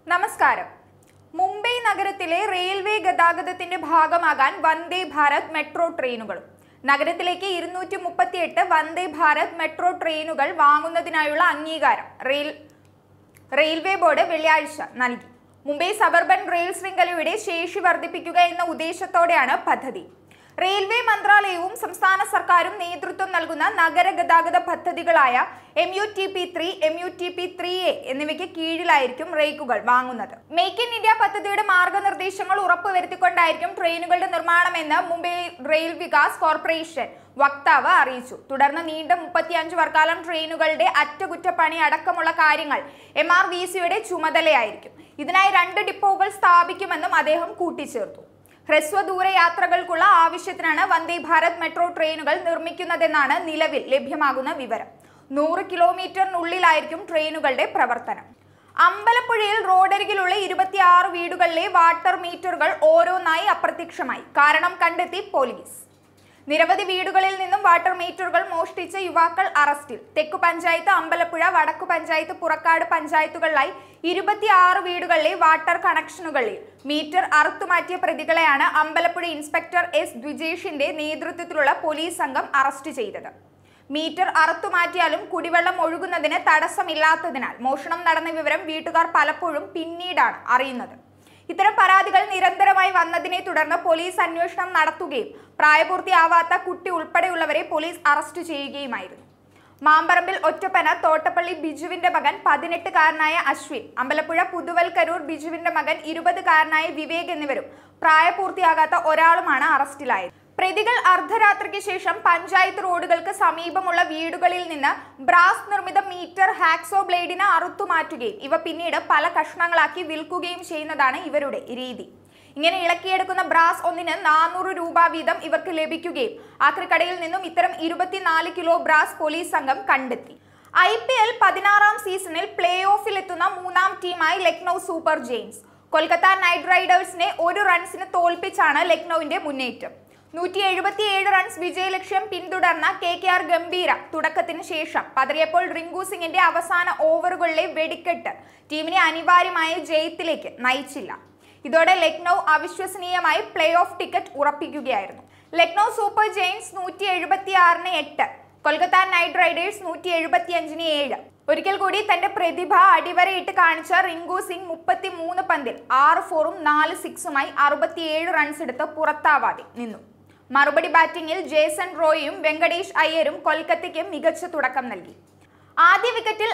നമസ്കാരം. മുംബൈ നഗരത്തിലെ റെയിൽവേ ഗതാഗതത്തിന്റെ ഭാഗമാകാൻ വന്ദേ ഭാരത് മെട്രോ ട്രെയിനുകളും നഗരത്തിലേക്ക് 238 വന്ദേ ഭാരത് മെട്രോ ട്രെയിനുകൾ വാങ്ങുന്നതിനായുള്ള അംഗീകാരം റെയിൽവേ ബോർഡ് വെള്ളിയാഴ്ച നൽകി. മുംബൈ സബർബൻ റെയിൽ ശൃംഖലയുടെ ശേഷി വർദ്ധിപ്പിക്കുക എന്ന ഉദ്ദേശത്തോടെയാണ് പദ്ധതി. റെയിൽവേ മന്ത്രാലയവും സംസ്ഥാന സർക്കാരും നേതൃത്വം നൽകുന്ന നഗര ഗതാഗത പദ്ധതികളായ MUTP3, MUTP3A എന്നിവയ്ക്ക് കീഴിലായിരിക്കും റേക്കുകൾ വാങ്ങുന്നത്. മേക്ക് ഇൻ ഇന്ത്യ പദ്ധതിയുടെ മാർഗനിർദ്ദേശങ്ങൾ ഉറപ്പുവരുത്തിക്കൊണ്ടായിരിക്കും ട്രെയിനുകളുടെ നിർമ്മാണമെന്ന് മുംബൈ റെയിൽ വികാസ് കോർപ്പറേഷൻ വക്താവ് അറിയിച്ചു. തുടർന്ന് നീണ്ട 35 വർക്കാലം ട്രെയിനുകളുടെ അറ്റകുറ്റപ്പണി അടക്കമുള്ള കാര്യങ്ങൾ MRVCയുടെ ചുമതലയായിരിക്കും. ഇതിനായി 2 ഡിപ്പോകൾ സ്ഥാപിക്കുമെന്നും അദ്ദേഹം കൂട്ടിച്ചേർത്തു. ഹ്രസ്വദൂര യാത്രകൾക്കുള്ള ആവശ്യത്തിനാണ് വന്ദേ ഭാരത് മെട്രോ ട്രെയിനുകൾ നിർമ്മിക്കുന്നതെന്നാണ് നിലവിൽ ലഭ്യമാകുന്ന വിവരം. 100 കിലോമീറ്ററിനുള്ളിലായിരിക്കും ട്രെയിനുകളുടെ പ്രവർത്തനം. അമ്പലപ്പുഴയിൽ റോഡരികിലുള്ള 26 വീടുകളിലെ വാട്ടർ മീറ്ററുകൾ ഓരോന്നായി അപ്രത്യക്ഷമായി. കാരണം കണ്ടെത്തി പോലീസ്. നിരവധി വീടുകളിൽ നിന്നും വാട്ടർ മീറ്ററുകൾ മോഷ്ടിച്ച യുവാക്കൾ അറസ്റ്റിൽ. തെക്കു പഞ്ചായത്ത് അമ്പലപ്പുഴ, വടക്കു പഞ്ചായത്ത് പുറക്കാട് പഞ്ചായത്തുകളിലായി 26 വീടുകളിലെ വാട്ടർ കണക്ഷനുകളിൽ മീറ്റർ അറുത്തുമാറ്റിയ പ്രതികളെയാണ് അമ്പലപ്പുഴ ഇൻസ്പെക്ടർ S. ദ്വിജേഷിന്റെ നേതൃത്വത്തിലുള്ള പോലീസ് സംഘം അറസ്റ്റ് ചെയ്തത്. മീറ്റർ അറുത്തുമാറ്റിയാലും കുടിവെള്ളം ഒഴുകുന്നതിന് തടസ്സമില്ലാത്തതിനാൽ മോഷണം നടന്ന വിവരം വീട്ടുകാർ പലപ്പോഴും പിന്നീടാണ് അറിയുന്നത്. ഇത്തരം പരാതികൾ നിരന്തരമായി വന്നതിനെ തുടർന്ന് പോലീസ് അന്വേഷണം നടത്തുകയും പ്രായപൂർത്തിയാവാത്ത കുട്ടി ഉൾപ്പെടെയുള്ളവരെ പോലീസ് അറസ്റ്റ് ചെയ്യുകയുമായിരുന്നു. മാമ്പറമ്പിൽ ഒറ്റപ്പന തോട്ടപ്പള്ളി ബിജുവിന്റെ മകൻ 18-കാരനായ അശ്വിൻ, അമ്പലപ്പുഴ പുതുവൽക്കരൂർ ബിജുവിന്റെ മകൻ 20-കാരനായ വിവേക് എന്നിവരും പ്രായപൂർത്തിയാകാത്ത ഒരാളുമാണ് അറസ്റ്റിലായത്. പ്രതികൾ അർദ്ധരാത്രിക്ക് ശേഷം പഞ്ചായത്ത് റോഡുകൾക്ക് സമീപമുള്ള വീടുകളിൽ നിന്ന് ബ്രാസ് നിർമ്മിത മീറ്റർ ഹാക്സോ ബ്ലേഡിന് അറുത്തുമാറ്റുകയും ഇവ പിന്നീട് പല കഷ്ണങ്ങളാക്കി വിൽക്കുകയും ചെയ്യുന്നതാണ് ഇവരുടെ രീതി. ഇങ്ങനെ ഇളക്കിയെടുക്കുന്ന ബ്രാസ് ഒന്നിന് 400 രൂപ വീതം ഇവർക്ക് ലഭിക്കുകയും ആക്രിക്കടയിൽ നിന്നും ഇത്തരം 24 കിലോ ബ്രാസ് പോലീസ് സംഘം കണ്ടെത്തി. IPL 16ാം സീസണിൽ പ്ലേ ഓഫിലെത്തുന്ന 3ാം ടീമായി Lucknow Super Giants. Kolkata Knight റൈഡേഴ്സിനെ 1 റൺസിന് തോൽപ്പിച്ചാണ് ലക്നൌവിന്റെ മുന്നേറ്റം. 177 റൺസ് വിജയലക്ഷ്യം പിന്തുടർന്ന KKR ഗംഭീര തുടക്കത്തിന് ശേഷം പതറിയപ്പോൾ റിങ്കു സിംഗിന്റെ അവസാന ഓവറുകളിലെ വെടിക്കെട്ട് ടീമിനെ അനിവാര്യമായ ജയത്തിലേക്ക് നയിച്ചില്ല. ഇതോടെ ലക്നൌ അവിശ്വസനീയമായി പ്ലേ ഓഫ് ടിക്കറ്റ് ഉറപ്പിക്കുകയായിരുന്നു. ലക്നൌ സൂപ്പർ ജെയിൻസ് 176-ന് 8, കൊൽക്കത്ത നൈറ്റ് റൈഡേഴ്സ് 175-ന് 7. ഒരിക്കൽ കൂടി തന്റെ പ്രതിഭ അടിവരയിട്ട് കാണിച്ച റിങ്കു സിംഗ് 33 പന്തിൽ 6 4-ഉം 4 6-ഉമായി 67 റൺസ് എടുത്ത് പുറത്താവാതെ നിന്നു. മറുപടി ബാറ്റിംഗിൽ ജേസൺ റോയിയും വെങ്കടേഷ് അയ്യരും കൊൽക്കത്തയ്ക്ക് മികച്ച തുടക്കം നൽകി. ആദ്യ വിക്കറ്റിൽ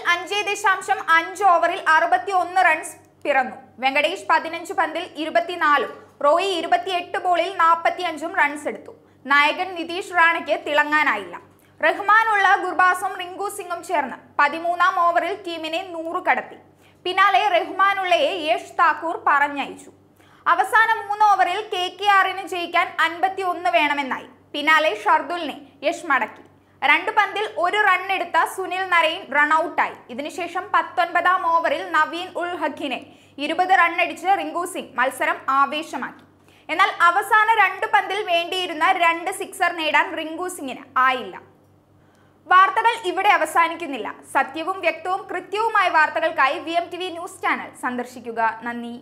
5.5 ഓവറിൽ 61 റൺസ് പിറന്നു. വെങ്കടേഷ് 15 പന്തിൽ 24-ഉം റോയി 28 ബോളിൽ 45-ഉം റൺസ് എടുത്തു. നായകൻ നിതീഷ് റാണയ്ക്ക് തിളങ്ങാനായില്ല. റഹ്മാനുള്ള ഗുർബാസും റിങ്കു സിംഗും ചേർന്ന് 13ാം ഓവറിൽ ടീമിനെ 100 കടത്തി. പിന്നാലെ റഹ്മാനുള്ളയെ യഷ് താക്കൂർ പറഞ്ഞയച്ചു. അവസാന 3 ഓവറിൽ KKRന് ജയിക്കാൻ 51 വേണമെന്നായി. പിന്നാലെ ഷർദുലിനെ യഷ് മടക്കി. 2 പന്തിൽ 1 റൺ എടുത്ത സുനിൽ നരൈൻ റൺഔട്ടായി. ഇതിനുശേഷം 19ാം ഓവറിൽ നവീൻ ഉൾ ഹഖിനെ 20 റണ്ണടിച്ച് റിങ്കു സിംഗ് മത്സരം ആവേശമാക്കി. എന്നാൽ അവസാന 2 പന്തിൽ വേണ്ടിയിരുന്ന 2 സിക്സർ നേടാൻ റിങ്കു സിംഗിന് ആയില്ല. വാർത്തകൾ ഇവിടെ അവസാനിക്കുന്നില്ല. സത്യവും വ്യക്തവും കൃത്യവുമായ വാർത്തകൾക്കായി VMTV ന്യൂസ് ചാനൽ സന്ദർശിക്കുക. നന്ദി.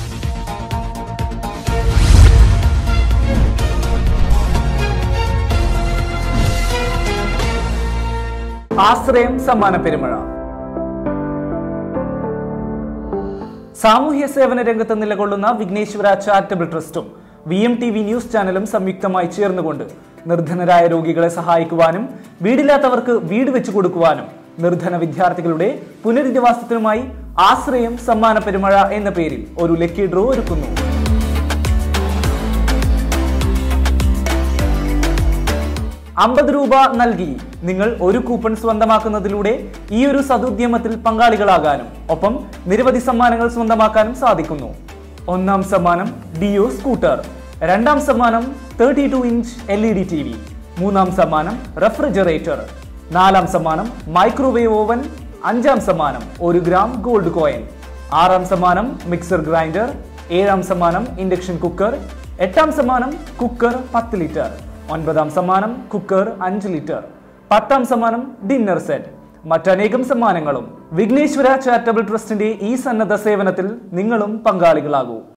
ആശ്രയം സമ്മാന പെരുമഴ. സാമൂഹ്യ സേവന രംഗത്ത് നിലകൊള്ളുന്ന വിഘ്നേശ്വര ചാരിറ്റബിൾ ട്രസ്റ്റും VMTV ന്യൂസ് ചാനലും സംയുക്തമായി ചേർന്നുകൊണ്ട് നിർധനരായ രോഗികളെ സഹായിക്കുവാനും വീടില്ലാത്തവർക്ക് വീട് വെച്ചു കൊടുക്കുവാനും നിർധന വിദ്യാർത്ഥികളുടെ പുനരധിവാസത്തിനുമായി ആശ്രയം സമ്മാന പെരുമഴ എന്ന പേരിൽ ഒരു ലക്കി ഡ്രോ ഒരുക്കുന്നു. 50 രൂപ നൽകി നിങ്ങൾ ഒരു കൂപ്പൺ സ്വന്തമാക്കുന്നതിലൂടെ ഈ ഒരു സദുദ്യമത്തിൽ പങ്കാളികളാകാനും ഒപ്പം നിരവധി സമ്മാനങ്ങൾ സ്വന്തമാക്കാനും സാധിക്കുന്നു. 1ാം സമ്മാനം ഡിയോ സ്കൂട്ടർ, 2ാം സമ്മാനം 32-ഇഞ്ച് LED TV, 3ാം സമ്മാനം റെഫ്രിജറേറ്റർ, 4ാം സമ്മാനം മൈക്രോവേവ് ഓവൻ, 5ാം സമ്മാനം 1 ഗ്രാം ഗോൾഡ് കോയിൻ, 6ാം സമ്മാനം മിക്സർ ഗ്രൈൻഡർ, 7ാം സമ്മാനം ഇൻഡക്ഷൻ കുക്കർ, 8ാം സമ്മാനം കുക്കർ 10 ലിറ്റർ, 9ാം സമ്മാനം കുക്കർ 5 ലിറ്റർ, 10ാം സമ്മാനം ഡിന്നർ സെറ്റ്. മറ്റനേകം സമ്മാനങ്ങളും വിഘ്നേശ്വര ചാരിറ്റബിൾ ട്രസ്റ്റിന്റെ ഈ സന്നദ്ധ സേവനത്തിൽ നിങ്ങളും പങ്കാളികളാകൂ.